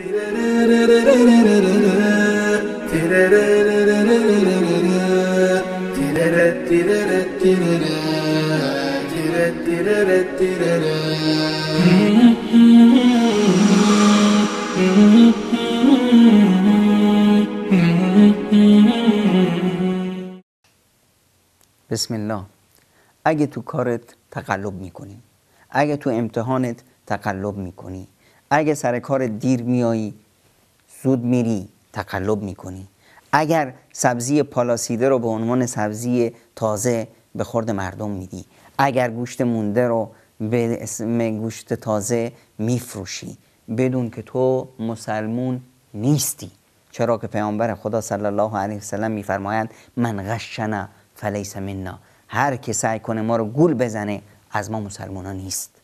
بسم الله. اگه تو کارت تقلب میکنی، اگه تو امتحانت تقلب میکنی، اگه سر کار دیر میایی زود میری تقلب میکنی، اگر سبزی پالاسیده رو به عنوان سبزی تازه به خورد مردم میدی، اگر گوشت مونده رو به اسم گوشت تازه میفروشی، بدون که تو مسلمون نیستی. چرا که پیامبر خدا صلی الله علیه وسلم میفرمایند من غشنا فلیس منا، هر که سعی کنه ما رو گول بزنه از ما مسلمانان نیست.